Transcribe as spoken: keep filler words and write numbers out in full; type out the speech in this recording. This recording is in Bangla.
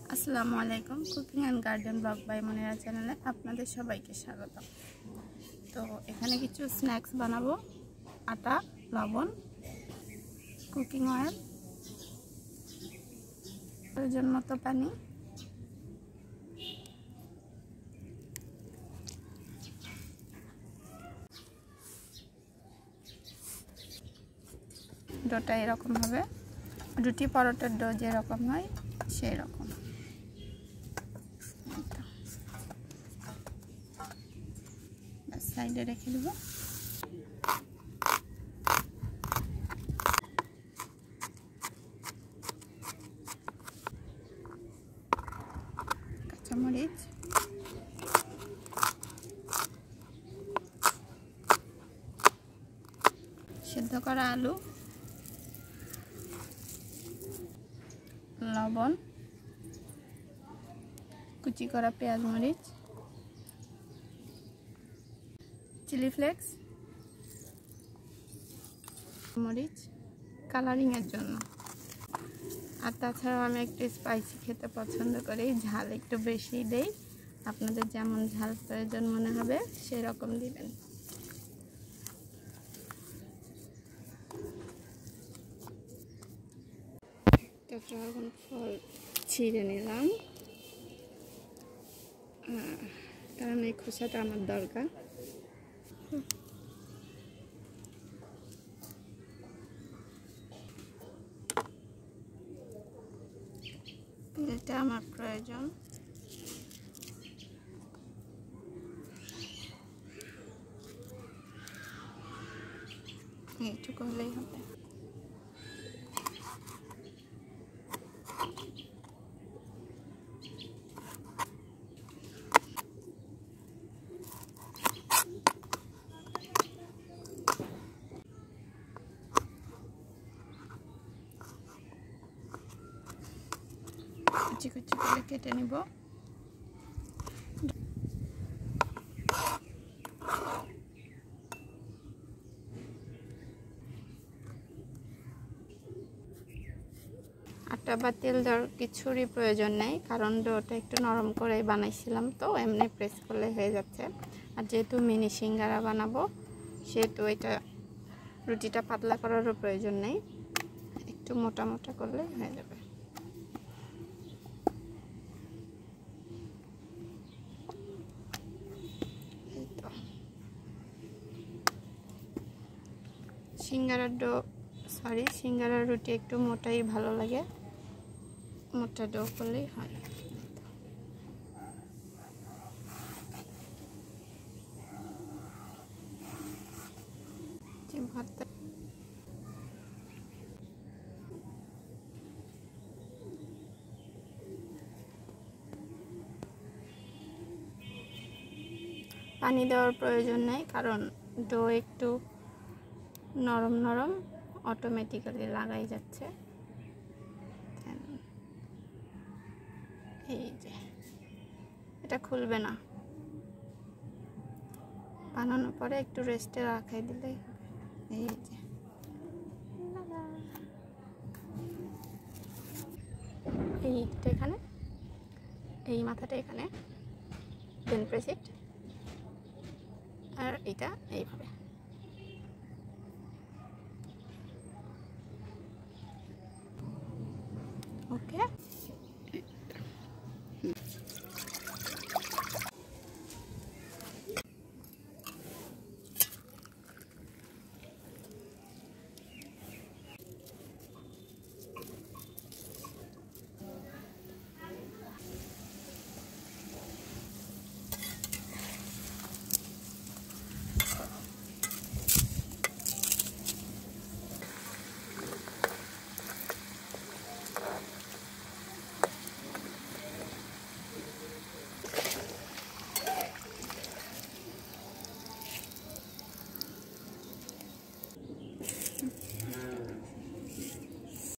আসসালামু আলাইকুম। Cooking and garden blog by Monira চ্যানেলে আপনাদের সবাইকে স্বাগত। তো এখানে কিছু স্ন্যাক্স বানাবো। আটা, লবণ, কুকিং অয়েল, প্রয়োজন মতো পানি, ডোটা এরকম হবে, রুটি পরোটার ডো যেরকম হয় সেই রকম। সাইডে রেখে দেব। কাঁচামরিচ, সিদ্ধ করা আলু, লবণ, কুচি করা পেঁয়াজ মরিচ, চিলি ফ্লেক্স, মরিচ কালারিংয়ের জন্য। আর তাছাড়াও আমি একটু স্পাইসি খেতে পছন্দ করি, ঝাল একটু বেশি দেই। আপনাদের যেমন ঝাল প্রয়োজন মনে হবে সেই রকম দিবেন। ড্রাগন ফল ছিঁড়ে নিলাম, কারণ এই খোসাটা আমার দরকার। এটা আমার প্রয়োজন। এইটুকু হলেই হবে। কুচি কুচি করে কেটে নিব। আটা বা তেল দেওয়ার কিছুরই প্রয়োজন নেই, কারণ ডোটা একটু নরম করে বানাইছিলাম, তো এমনি প্রেস করলে হয়ে যাচ্ছে। আর যেহেতু মিনি সিঙ্গারা বানাবো সেহেতু এটা রুটিটা পাতলা করারও প্রয়োজন নেই, একটু মোটা মোটা করলে হয়ে যাবে। সিঙ্গারার ডো সরি সিঙ্গারার রুটি একটু মোটাই ভালো লাগে, মোটা ডো করলেই হয়। ভর্তা পানি দেওয়ার প্রয়োজন নেই, কারণ ডো একটু নরম নরম অটোমেটিক্যালি লাগাই যাচ্ছে। এই যে এটা খুলবে না, বানানোর পরে একটু রেস্টে রাখাই দিলেই হবে। এই যে এইটা এখানে, এই মাথাটা এখানে, দেন প্রেস ইট, আর এটা এইভাবে। ওকে,